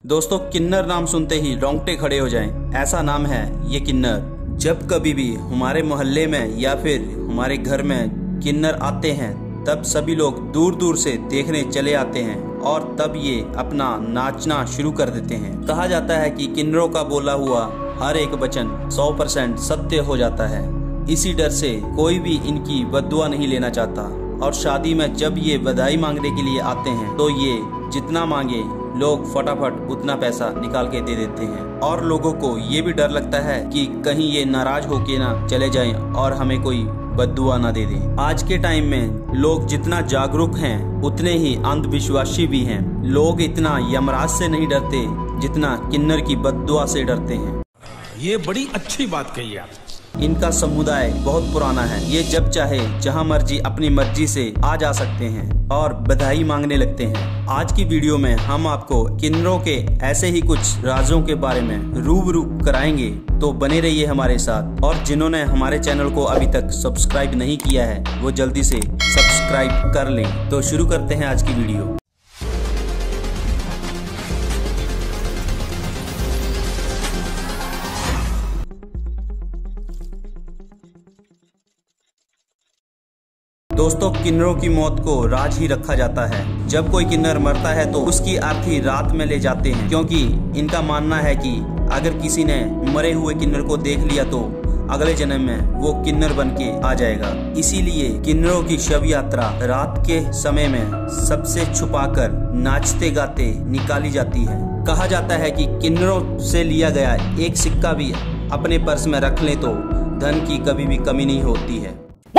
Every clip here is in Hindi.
दोस्तों, किन्नर नाम सुनते ही रोंगटे खड़े हो जाएं, ऐसा नाम है ये किन्नर। जब कभी भी हमारे मोहल्ले में या फिर हमारे घर में किन्नर आते हैं तब सभी लोग दूर दूर से देखने चले आते हैं और तब ये अपना नाचना शुरू कर देते हैं। कहा जाता है कि किन्नरों का बोला हुआ हर एक वचन 100% सत्य हो जाता है। इसी डर से कोई भी इनकी बद्दुआ नहीं लेना चाहता और शादी में जब ये बधाई मांगने के लिए आते हैं तो ये जितना मांगे लोग फटाफट उतना पैसा निकाल के दे देते हैं और लोगों को ये भी डर लगता है कि कहीं ये नाराज होके ना चले जाएं और हमें कोई बद्दुआ ना दे दे। आज के टाइम में लोग जितना जागरूक हैं उतने ही अंधविश्वासी भी हैं। लोग इतना यमराज से नहीं डरते जितना किन्नर की बद्दुआ से डरते हैं। ये बड़ी अच्छी बात कही आप। इनका समुदाय बहुत पुराना है। ये जब चाहे जहां मर्जी अपनी मर्जी से आ जा सकते हैं और बधाई मांगने लगते हैं। आज की वीडियो में हम आपको किन्नरों के ऐसे ही कुछ राजों के बारे में रूबरू कराएंगे, तो बने रहिए हमारे साथ। और जिन्होंने हमारे चैनल को अभी तक सब्सक्राइब नहीं किया है वो जल्दी से सब्सक्राइब कर लें। तो शुरू करते हैं आज की वीडियो। दोस्तों, किन्नरों की मौत को राज ही रखा जाता है। जब कोई किन्नर मरता है तो उसकी अर्थी रात में ले जाते हैं, क्योंकि इनका मानना है कि अगर किसी ने मरे हुए किन्नर को देख लिया तो अगले जन्म में वो किन्नर बन के आ जाएगा। इसीलिए किन्नरों की शव यात्रा रात के समय में सबसे छुपाकर नाचते गाते निकाली जाती है। कहा जाता है कि किन्नरों से लिया गया एक सिक्का भी अपने पर्स में रख ले तो धन की कभी भी कमी नहीं होती है।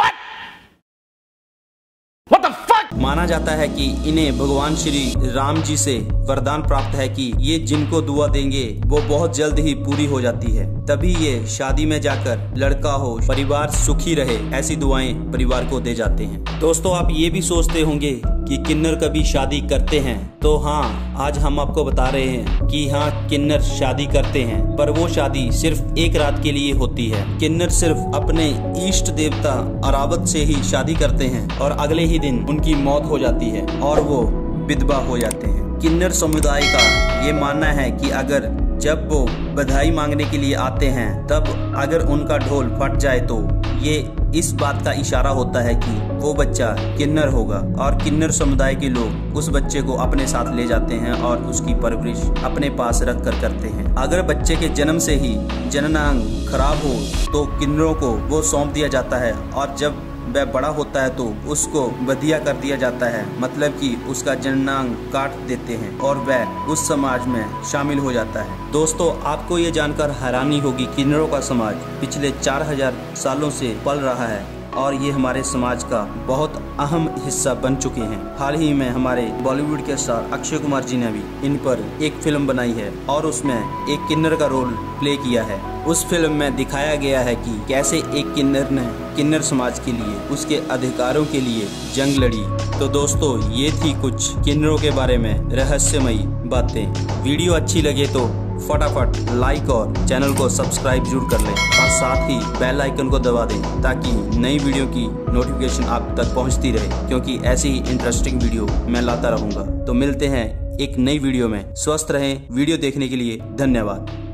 माना जाता है कि इन्हें भगवान श्री राम जी से वरदान प्राप्त है कि ये जिनको दुआ देंगे वो बहुत जल्द ही पूरी हो जाती है। तभी ये शादी में जाकर लड़का हो, परिवार सुखी रहे, ऐसी दुआएं परिवार को दे जाते हैं। दोस्तों, आप ये भी सोचते होंगे कि किन्नर कभी शादी करते हैं, तो हाँ, आज हम आपको बता रहे हैं कि हाँ, किन्नर शादी करते हैं, पर वो शादी सिर्फ एक रात के लिए होती है। किन्नर सिर्फ अपने इष्ट देवता अरावत से ही शादी करते हैं और अगले ही दिन उनकी मौत हो जाती है और वो विधवा हो जाते हैं। किन्नर समुदाय का ये मानना है कि अगर जब वो बधाई मांगने के लिए आते हैं तब अगर उनका ढोल फट जाए तो ये इस बात का इशारा होता है कि वो बच्चा किन्नर होगा और किन्नर समुदाय के लोग उस बच्चे को अपने साथ ले जाते हैं और उसकी परवरिश अपने पास रख कर करते हैं। अगर बच्चे के जन्म से ही जननांग खराब हो तो किन्नरों को वो सौंप दिया जाता है और जब वह बड़ा होता है तो उसको बधिया कर दिया जाता है, मतलब कि उसका जननांग काट देते हैं और वह उस समाज में शामिल हो जाता है। दोस्तों, आपको ये जानकर हैरानी होगी, किन्नरों का समाज पिछले 4000 सालों से पल रहा है और ये हमारे समाज का बहुत अहम हिस्सा बन चुके हैं। हाल ही में हमारे बॉलीवुड के स्टार अक्षय कुमार जी ने भी इन पर एक फिल्म बनाई है और उसमें एक किन्नर का रोल प्ले किया है। उस फिल्म में दिखाया गया है कि कैसे एक किन्नर ने किन्नर समाज के लिए, उसके अधिकारों के लिए जंग लड़ी। तो दोस्तों, ये थी कुछ किन्नरों के बारे में रहस्यमयी बातें। वीडियो अच्छी लगे तो फटाफट लाइक और चैनल को सब्सक्राइब जरूर कर लें और साथ ही बेल आइकन को दबा दें ताकि नई वीडियो की नोटिफिकेशन आप तक पहुंचती रहे, क्योंकि ऐसी ही इंटरेस्टिंग वीडियो मैं लाता रहूंगा। तो मिलते हैं एक नई वीडियो में। स्वस्थ रहें। वीडियो देखने के लिए धन्यवाद।